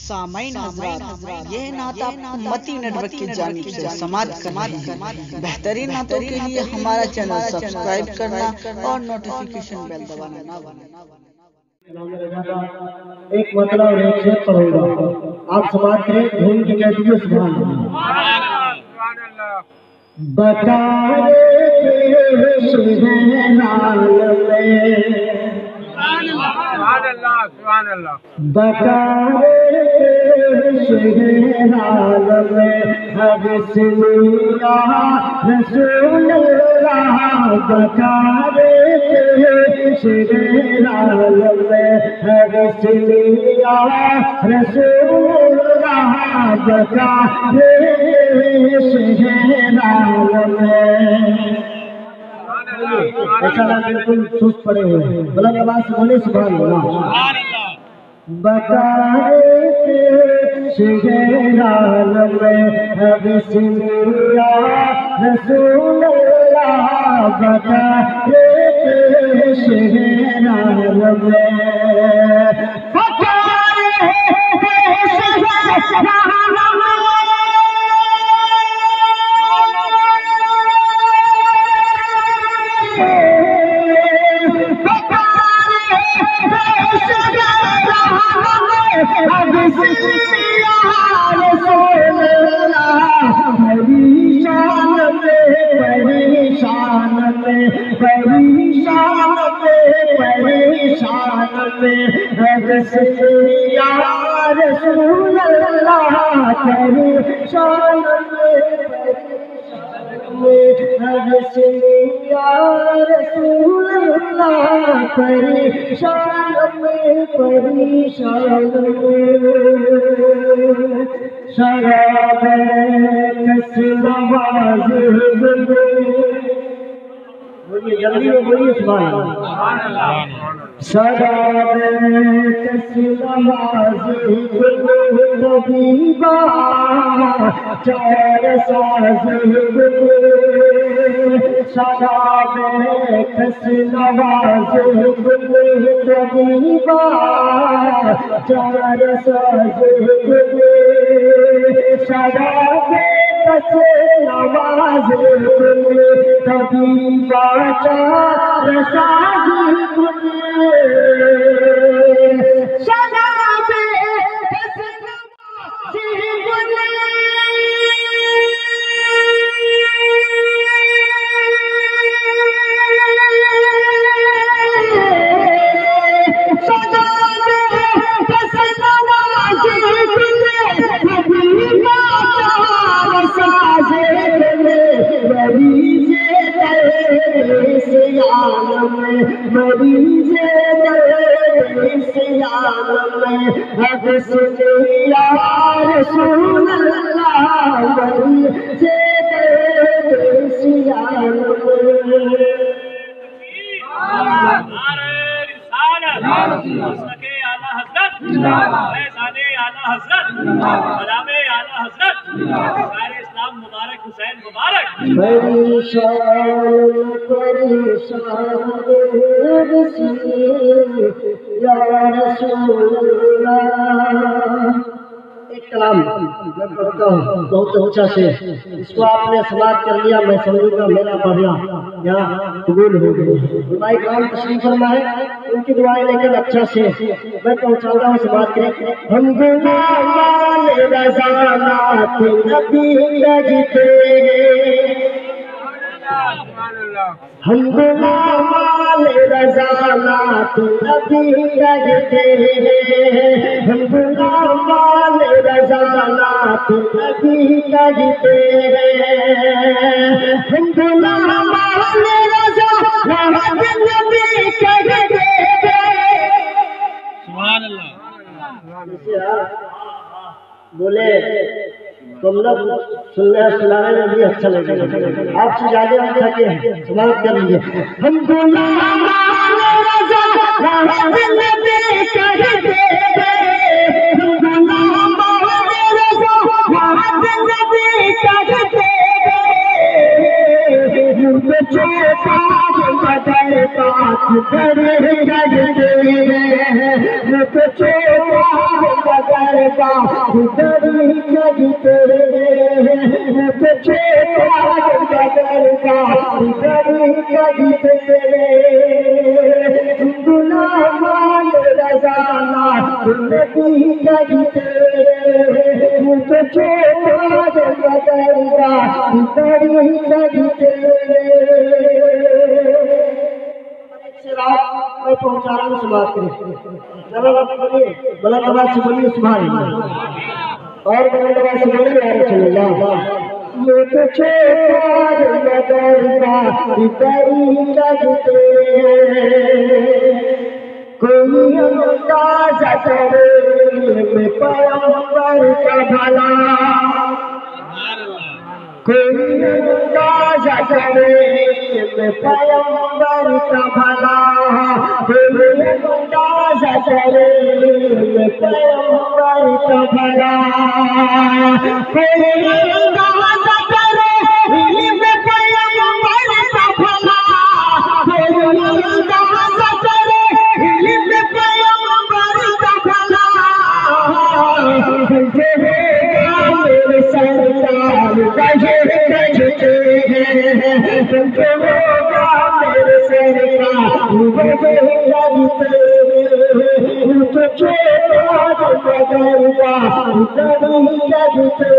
سامعین حضرات، یہ نعت امتی نیٹ ورک کی جانب سے سماعت کرنی ہے۔ بہترین نعتوں کے لیے ہمارا چینل سبسکرائب کرنا اور نوٹیفیکیشن بیل دبانا نہ بھولنا۔ ایک مطلب اور ایک شعر پڑھوں گا، آپ سماعت کریں، دھن کی کہہ دیجیے سبحان اللہ۔ بتا رسول اللہ بتا رسول اللہ بتا ایسا نہ بالکل سست پڑے ہوئے ہیں، بلند آواز سے بولے سبحان اللہ۔ بتا شہر عالم بسم اللہ رسول اللہ بتا شہر عالم رسول اللہ پریشان رسول اللہ پریشان شراب کس نواز بولیے جلدی میں بولیے سبحان اللہ۔ شراب کس نواز طبیبہ چار ساز شراب کس نواز طبیبہ چار ساز شراب کس نواز طبیبہ چار ساز رسول ایک کلام میں پڑھتا ہوں بہت اونچا سے، اس کو آپ نے سماعت کر لیا، میں سمجھوں گا میرا پڑھنا یہاں قبول ہو گئی۔ علماء کرام تشریف فرما ہے، ان کی دعائیں لیکن اچھا سے میں پہنچاؤں گا، سماعت کریں۔ ہم غلامان رضانات نبی لگتے ہم غلامان رضانات نبی لگتے ہم غلامان رضانات نبی لگتے ہم غلامان رضانات نبی لگتے سبحان اللہ۔ بولے تم لوگ سننے سنانے میں بھی اچھا لگے گا، آپ سے زیادہ ہم تھکے ہیں، سماعت کر لیجیے۔ ہم غلامان رضانات نبی لگتے ہم غلامان رضانات نبی لگتے ہم پہ چھوٹا بدل بات کرے لگتے ہم پہ چھوٹا درگاہ دری جگتے بچے درگاہ دری جگتے غلامان رضانا نبی جگتے بچے درگاہ دری جگتے میں پہنچا رہا ہوں سماعت کریں بلند آواز سے بولیے سبحان اللہ اور بلند آواز سے بولیے یا رسول اللہ یہ تجھے درگاہ دری جگتے کوئی اندازہ کرے میں پیغمبر کا بھلا کوئی اندازہ کرے میں پیغمبر کا بھلا کوئی اندازہ کرے میں پیغمبر کا بھلا کوئی اندازہ کرے میں پیغمبر کا بھلا کوئی اندازہ کرے میں پیغمبر کا بھلا میرے سرکار جگتے ہیں میرے سرکار جگتے